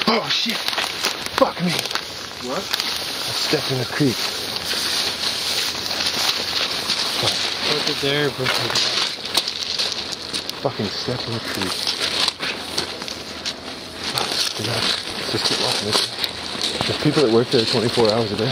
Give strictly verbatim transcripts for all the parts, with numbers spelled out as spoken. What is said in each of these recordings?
Oh shit! Fuck me! What? I stepped in a creek. Put it there, put it there. Fucking stepped in a creek. Fuck, yeah, just keep walking this way. There's people that work there twenty-four hours a day.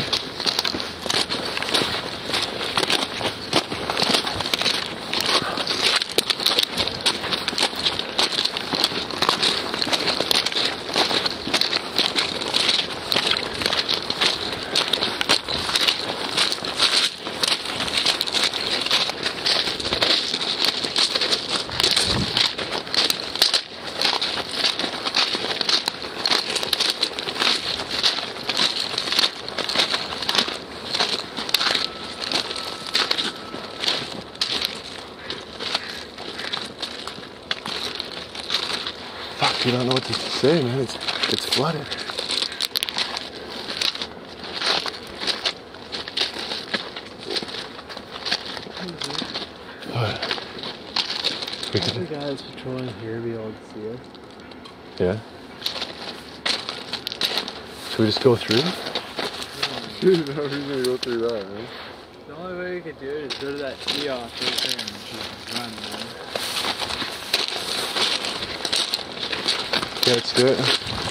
You don't know what to say, man. It's it's flooded. What? We The guys patrolling here be able to see us. Yeah. Should we just go through? Dude, how are we gonna go through that, man? The only way we could do it is go to that tee off right there and just run, man. Yeah, let's do it.